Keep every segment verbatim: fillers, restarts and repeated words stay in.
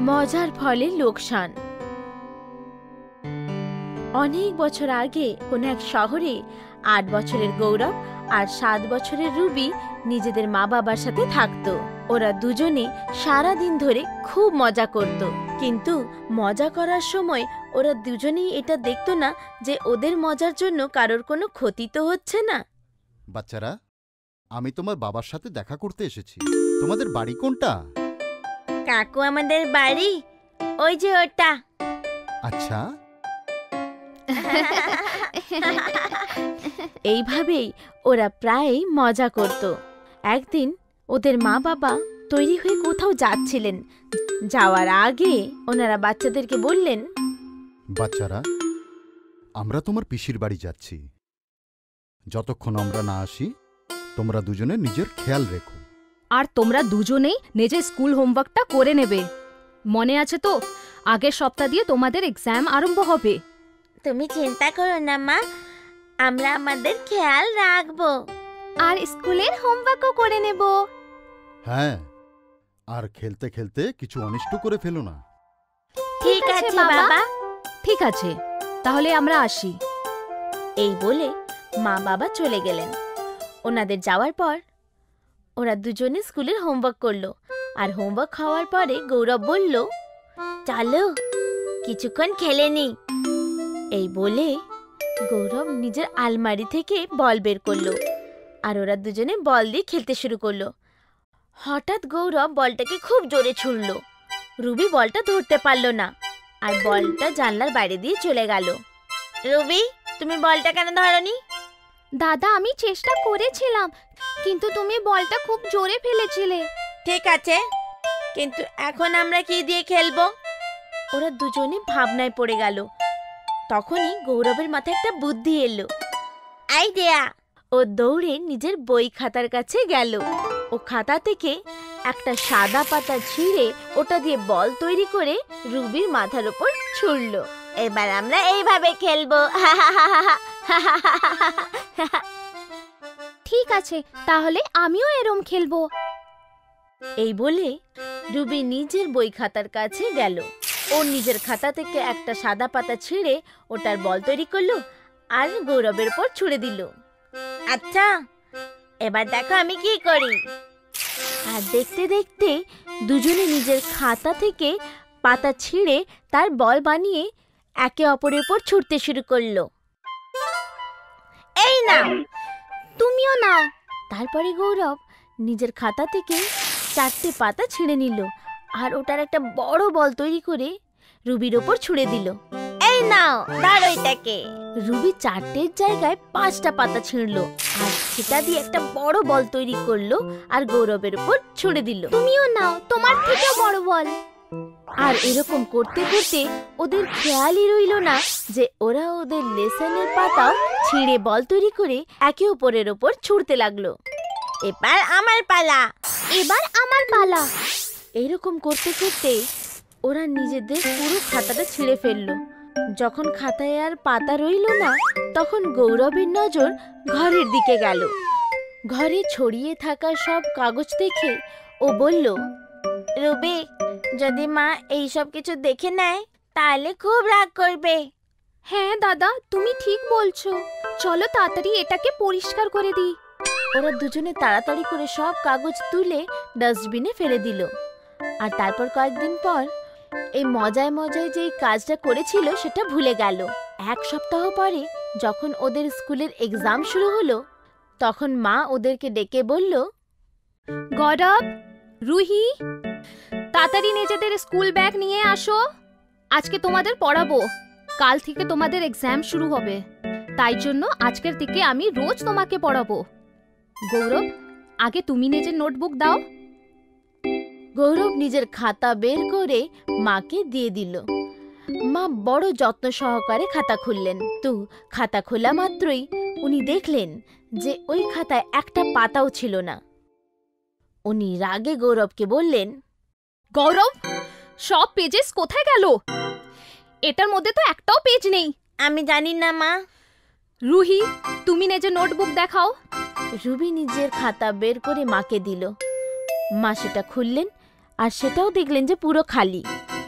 মজার ফলে লোকসান। অনেক বছর আগে কোন এক শহরে আট বছরের গৌরব আর সাত বছরের রুবি নিজেদের মা বাবার সাথে থাকতো। ওরা দুজনে সারা দিন ধরে খুব মজা করত, কিন্তু মজা করার সময় ওরা দুজনেই এটা দেখতো না যে ওদের মজার জন্য কারোর কোনো ক্ষতি তো হচ্ছে না। বাচ্চারা, আমি তোমার বাবার সাথে দেখা করতে এসেছি। তোমাদের বাড়ি কোনটা? কাকু, আমাদের বাড়ি ওই যে ওটা। আচ্ছা। এইভাবেই ওরা প্রায়ই মজা করত। একদিন ওদের মা বাবা তৈরি হয়ে কোথাও যাচ্ছিলেন। যাওয়ার আগে ওনারা বাচ্চাদেরকে বললেন, বাচ্চারা, আমরা তোমার পিসির বাড়ি যাচ্ছি। যতক্ষণ আমরা না আসি তোমরা দুজনে নিজের খেয়াল রেখো। আর তোমরা দুজনেই নিজের স্কুল হোমওয়ার্কটা করে নেবে, মনে আছে তো? আগের সপ্তাহ দিয়ে তোমাদের এক্সাম আরম্ভ হবে। তুমি চিন্তা করো না মা, আমরা আমাদের খেয়াল রাখবো আর স্কুলের হোমওয়ার্কও করে নেব। হ্যাঁ, আর খেলতে খেলতে কিছু অনিষ্ট করে ফেলো না। ঠিক আছে বাবা। ঠিক আছে, তাহলে আমরা আসি। এই বলে মা বাবা চলে গেলেন। ওনাদের যাওয়ার পর ওরা দুজনে স্কুলের হোমওয়ার্ক করলো। আর হোমওয়ার্ক খাওয়ার পরে গৌরব বলল, চলো কিছুক্ষণ খেলে নি। এই বলে গৌরব নিজের আলমারি থেকে বল বের করলো আর ওরা দুজনে বল দিয়ে খেলতে শুরু করলো। হঠাৎ গৌরব বলটাকে খুব জোরে ছুড়ল। রুবি বলটা ধরতে পারলো না আর বলটা জানলার বাইরে দিয়ে চলে গেল। রুবি, তুমি বলটা কেন ধরনি? দাদা, আমি চেষ্টা করেছিলাম, কিন্তু তুমি বলটা খুব জোরে ফেলেছিলে। ঠিক আছে, কিন্তু এখন আমরা কি দিয়ে খেলবো? ওরা দুজনে ভাবনায় পড়ে গেল। তখনই গৌরবের মাথায় একটা বুদ্ধি এলো। আইডিয়া! ও দৌড়ে নিজের বই খাতার কাছে গেল। ও খাতা থেকে একটা সাদা পাতা ছিঁড়ে ওটা দিয়ে বল তৈরি করে রুবির মাথার উপর ছুড়ল। এবার আমরা এইভাবে খেলবো। ঠিক আছে, তাহলে আমিও এরম খেলবো। এই বলে রুবি নিজের বই খাতার কাছে গেল। ও নিজের খাতা থেকে একটা সাদা পাতা ছিঁড়ে ওটার বল তৈরি করলো আর গৌরবের উপর ছুঁড়ে দিল। আচ্ছা, এবার দেখো আমি কি করি। আর দেখতে দেখতে দুজনে নিজের খাতা থেকে পাতা ছিঁড়ে তার বল বানিয়ে একে অপরের উপর ছুটতে শুরু করলো। এই নাও, তুমিও নাও। তারপরে গৌরব নিজের খাতা থেকে চারটে পাতা ছিঁড়ে নিল আর ওটার একটা বড় বল তৈরি করে রুবির ওপর ছুঁড়ে দিল। এই নাও, ধরো এটাকে। রুবি চারটের জায়গায় পাঁচটা পাতা ছিঁড়লো আর সেটা দিয়ে একটা বড় বল তৈরি করলো আর গৌরবের উপর ছুঁড়ে দিল। তুমিও নাও, তোমার থেকেও বড় বল। আর এরকম করতে করতে ওদের খেয়ালই রইল না যে ওরা ওদের লেসনের পাতাও ছিঁড়ে বল তৈরি করে একে অপরের ওপর ছুঁড়তে লাগলো। এবার আমার পালা, এবার আমার পালা। এইরকম করতে করতে ওরা নিজেদের পুরো খাতাটা ছিঁড়ে ফেললো। যখন খাতায় আর পাতা রইল না, তখন গৌরবের নজর ঘরের দিকে গেল। ঘরে ছড়িয়ে থাকা সব কাগজ দেখে ও বলল, রুবি, যদি মা এই সব কিছু দেখে নেয় তাহলে খুব রাগ করবে। হ্যাঁ দাদা, তুমি ঠিক বলছো, চলো তাড়াতাড়ি এটাকে পরিষ্কার করে দিই। ওরা দুজনে তাড়াতাড়ি করে সব কাগজ তুলে ডাস্টবিনে ফেলে দিল। আর তারপর কয়েকদিন পর এই মজায় মজায় যে কাজটা করেছিল সেটা ভুলে গেল। এক সপ্তাহ পরে যখন ওদের স্কুলের এক্সাম শুরু হলো, তখন মা ওদেরকে ডেকে বলল, গৌরব, রুহি, তাড়াতাড়ি নিজেদের স্কুল ব্যাগ নিয়ে আসো। আজকে তোমাদের পড়াবো, কাল থেকে তোমাদের এক্সাম শুরু হবে, তাই জন্য আজকের থেকে আমি রোজ তোমাকে পড়াবো। গৌরব, আগে তুমি নিজের নোটবুক দাও। গৌরব নিজের খাতা বের করে মাকে দিয়ে দিল। মা বড় যত্ন সহকারে খাতা খুললেন। তো খাতা খোলা মাত্রই উনি দেখলেন যে ওই খাতায় একটা পাতাও ছিল না। উনি রাগে গৌরবকে বললেন, গৌরব, সব পেজেস কোথায় গেল? এটার মধ্যে তো একটাও পেজ নেই। আমি জানি না মা। রুহি, তুমি নিজের নোটবুক দেখাও। রুবি নিজের খাতা বের করে মাকে দিল। মা সেটা খুললেন আর সেটাও দেখলেন যে পুরো খালি।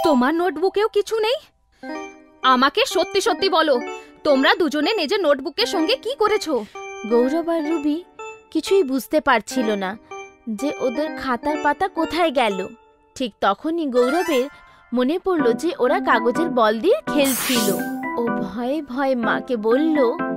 তোমার নোটবুকেও কিছু নেই? আমাকে সত্যি সত্যি বলো, তোমরা দুজনে নিজের নোটবুকের সঙ্গে কি করেছো? গৌরব আর রুবি কিছুই বুঝতে পারছিল না যে ওদের খাতার পাতা কোথায় গেল। ঠিক তখনই গৌরবের মনে পড়ল যে ওরা কাগজের বল দিয়ে খেলছিল। ও ভয়ে ভয়ে মাকে বলল,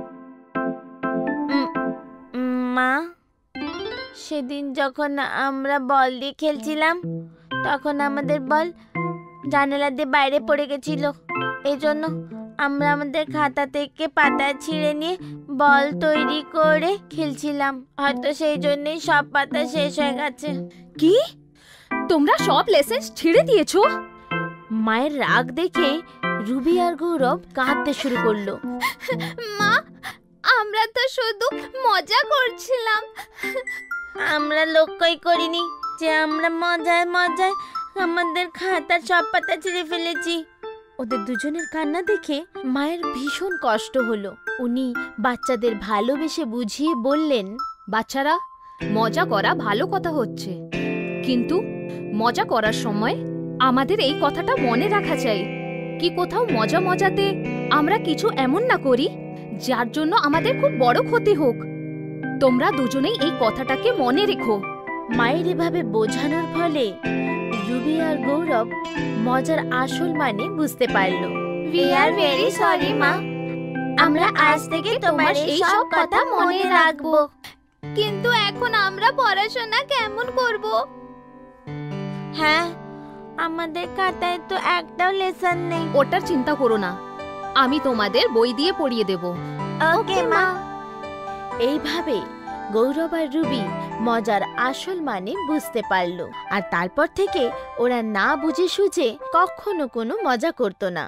মা, সেদিন যখন আমরা বল দিয়ে খেলছিলাম তখন আমাদের বল জানালা দিয়ে বাইরে পড়ে গেছিল। এই জন্য আমরা আমাদের খাতা থেকে পাতা ছিঁড়ে নিয়ে বল তৈরি করে খেলছিলাম। হয়তো সেই জন্যই সব পাতা শেষ হয়ে গেছে। কি, তোমরা সব লেসন ছিঁড়ে দিয়েছো? মায়ের রাগ দেখে রুবি আর গৌরব কাঁদতে শুরু করলো। মা, আমরা তো শুধু মজা করছিলাম। আমরা লক্ষ্যই করিনি যে আমরা মজায় মজায় আমাদের খাতার সব পাতা ছিঁড়ে ফেলেছি। ওদের দুজনের কান্না দেখে মায়ের ভীষণ কষ্ট হলো। উনি বাচ্চাদের ভালোবেসে বুঝিয়ে বললেন, বাচ্চারা, মজা করা ভালো কথা হচ্ছে, কিন্তু মজা করার সময় আমাদের এই কথাটা মনে রাখা চাই কি কোথাও মজা মজাতে আমরা কিছু এমন না করি যার জন্য আমাদের খুব বড় ক্ষতি হোক। তোমরা দুজনেই এই কথাটাকে মনে রেখো। মায়ের এভাবে বোঝানোর ফলে রুবি আর গৌরব মজার আসল মানে বুঝতে পারলো। We are very sorry মা, আমরা আজ থেকে তোমার এই সব কথা মনে রাখবো। কিন্তু এখন আমরা পড়াশোনা কেমন করব? হ্যাঁ, আমাদের খাতায় তো একটাও লেসন নেই। ওটার চিন্তা করো না, আমি তোমাদের বই দিয়ে পড়িয়ে দেব। ওকে মা। এইভাবে গৌরব আর রুবি মজার আসল মানে বুঝতে পারল, আর তারপর থেকে ওরা না বুঝে সুঝে কখনো কোনো মজা করত না।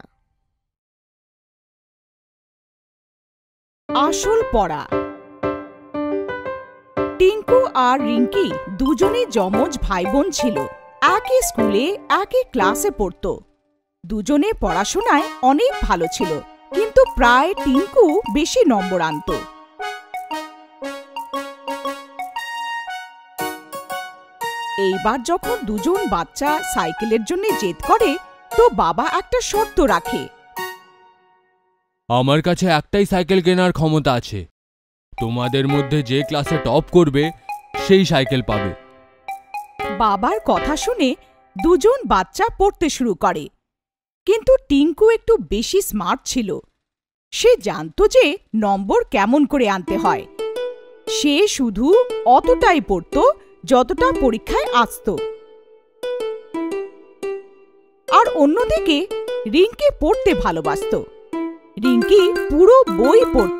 আসল পড়া। টিঙ্কু আর রিঙ্কি দুজনে যমজ ভাই বোন ছিল। একই স্কুলে একই ক্লাসে পড়তো। দুজনে পড়াশোনায় অনেক ভালো ছিল, কিন্তু প্রায় টিঙ্কু বেশি নম্বর আনত। এইবার যখন দুজন বাচ্চা সাইকেলের জন্য জেদ করে, তো বাবা একটা শর্ত রাখে। আমার কাছে একটাই সাইকেল কেনার ক্ষমতা আছে, তোমাদের মধ্যে যে ক্লাসে টপ করবে সেই সাইকেল পাবে। বাবার কথা শুনে দুজন বাচ্চা পড়তে শুরু করে, কিন্তু টিঙ্কু একটু বেশি স্মার্ট ছিল। সে জানত যে নম্বর কেমন করে আনতে হয়। সে শুধু অতটাই পড়ত যতটা পরীক্ষায় আসত। আর অন্যদিকে রিঙ্কি পড়তে ভালোবাসত। রিঙ্কি পুরো বই পড়ত।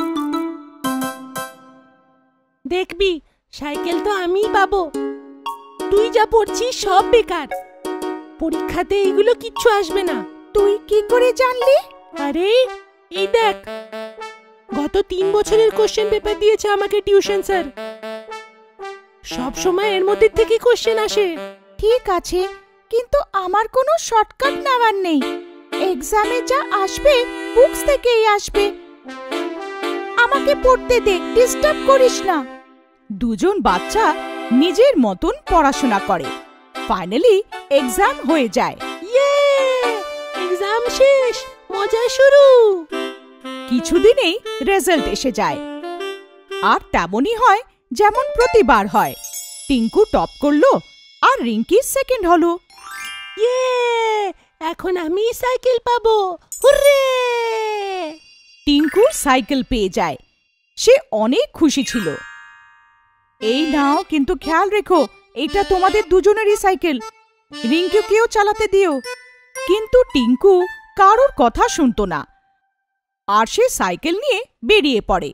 দেখবি, সাইকেল তো আমিই পাবো। তুই যা পড়ছিস সব বেকার, পরীক্ষাতে এগুলো কিচ্ছু আসবে না। তুই কি করে জানলি? আরে এই দেখ, গত তিন বছরের কোশ্চেন পেপার দিয়েছে আমাকে টিউশন স্যার। সব সময় এর মধ্যে থেকে কোশ্চেন আসে। ঠিক আছে, কিন্তু আমার কোনো শর্টকাট নেওয়ার নেই। এক্সামে যা আসবে বুকস থেকেই আসবে। আমাকে পড়তে দে, ডিস্টার্ব করিস না। দুজন বাচ্চা নিজের মতন পড়াশোনা করে। ফাইনালি এক্সাম হয়ে যায়। ইয়ে, এক্সাম শেষ, মজা শুরু। কিছুদিনেই রেজাল্ট এসে যায়, আর তেমনই হয় যেমন প্রতিবার হয়। টিঙ্কু টপ করলো আর রিঙ্কি সেকেন্ড হলো। ইয়ে, এখন আমি সাইকেল পাবো। হুররে! টিঙ্কু সাইকেল পেয়ে যায়। সে অনেক খুশি ছিল। এই নাও, কিন্তু খেয়াল রেখো এটা তোমাদের দুজনেরই সাইকেল। রিঙ্কুকেও চালাতে দিও। কিন্তু টিঙ্কু কারোর কথা শুনতো না, আর সে সাইকেল নিয়ে বেরিয়ে পড়ে।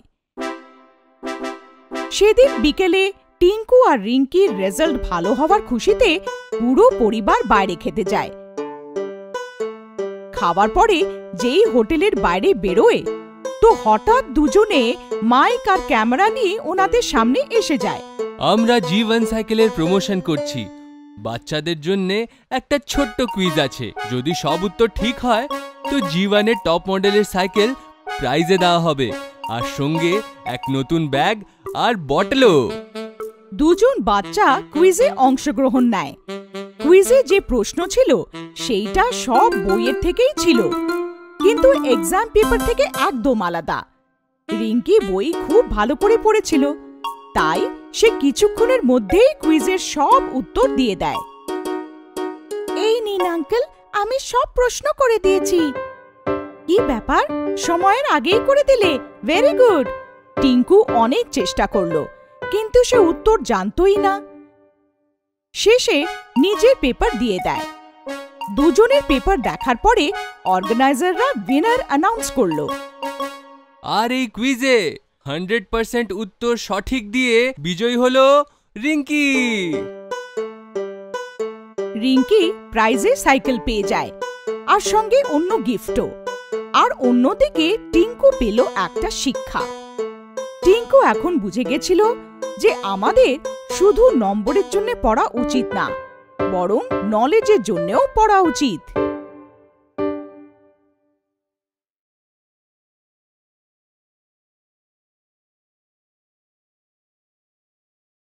সেদিন বিকেলে টিঙ্কু আর রিঙ্কির রেজাল্ট ভালো হওয়ার খুশিতে পুরো পরিবার বাইরে খেতে যায়। খাবার পরে যেই হোটেলের বাইরে বেরোয়, তো হঠাৎ দুজনে মাইক আর ক্যামেরা নিয়ে ওনাদের সামনে এসে যায়। আমরা জীবন সাইকেলের প্রমোশন করছি। বাচ্চাদের জন্য একটা ছোট্ট কুইজ আছে। যদি সব উত্তর ঠিক হয় তো জীবনের টপ মডেলের সাইকেল প্রাইজে দেওয়া হবে, আর সঙ্গে এক নতুন ব্যাগ আর বটলও। দুজন বাচ্চা কুইজে অংশগ্রহণ নেয়। কুইজে যে প্রশ্ন ছিল সেইটা সব বইয়ের থেকেই ছিল, কিন্তু এক্সাম পেপার থেকে একদম আলাদা। রিঙ্কি বই খুব ভালো করে পড়েছিল, তাই সে কিছুক্ষণের মধ্যেই কুইজের সব উত্তর দিয়ে দেয়। এই নিন আঙ্কেল, আমি সব প্রশ্ন করে দিয়েছি। কি ব্যাপার, সময়ের আগেই করে দিলে? Very good. টিঙ্কু অনেক চেষ্টা করলো, কিন্তু সে উত্তর জানতই না। শেষে নিজের পেপার দিয়ে দেয়। দুজনের পেপার দেখার পরে অর্গানাইজাররা উইনার অ্যানাউন্স করলো। আর এই কুইজে হান্ড্রেড পার্সেন্ট উত্তর সঠিক দিয়ে বিজয়ী হলো রিঙ্কি। রিঙ্কি প্রাইজে সাইকেল পেয়ে যায়, আর সঙ্গে অন্য গিফটও। আর অন্যদিকে টিঙ্কু পেল একটা শিক্ষা। টিঙ্কু এখন বুঝে গেছিল যে আমাদের শুধু নম্বরের জন্য পড়া উচিত না, বরং নলেজের জন্যও পড়া উচিত।